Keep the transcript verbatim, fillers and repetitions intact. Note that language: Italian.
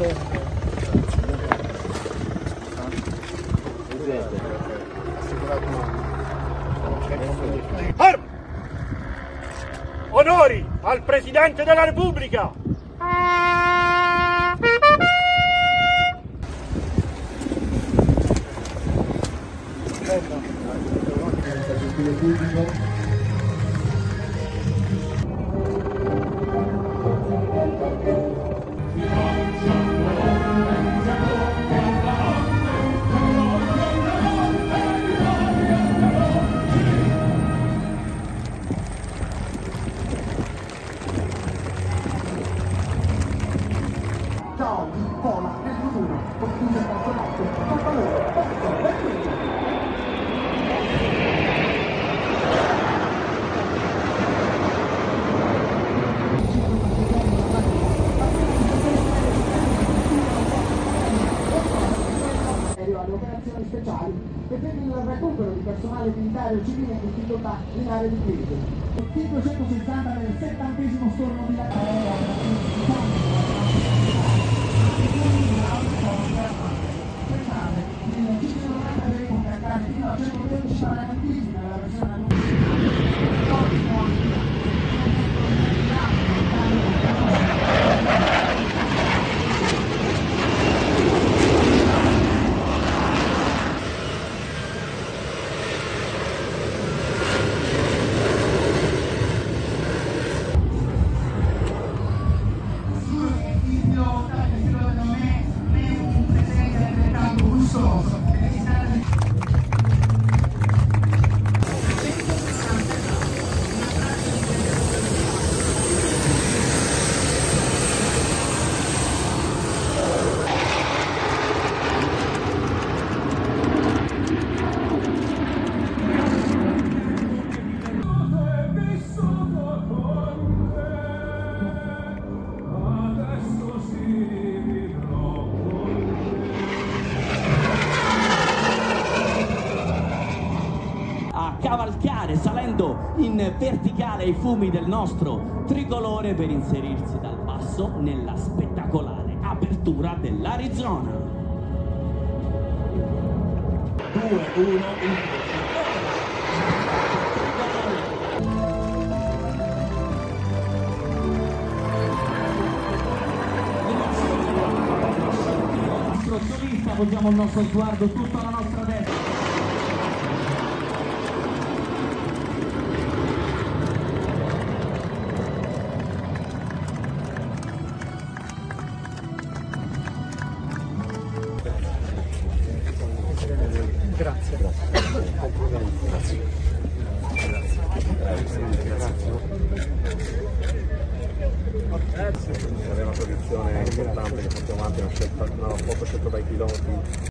Arma! Onori al Presidente della Repubblica! Ciao, vola nel futuro, conduce il personaggio, con valore, posto, e quindi. Alle operazioni speciali e per il recupero di personale militare o civile in difficoltà in aree di crisi. Il T duecentosessanta nel settantesimo storno di cavalcare salendo in verticale ai fumi del nostro tricolore per inserirsi dal basso nella spettacolare apertura dell'Arizona. due uno il nostro solista, poggiamo il nostro sguardo tutto alla nostra destra. Grazie. Grazie. Complimenti. Grazie. È una posizione importante che portiamo avanti, una scelta, una foto scelta dai piloti.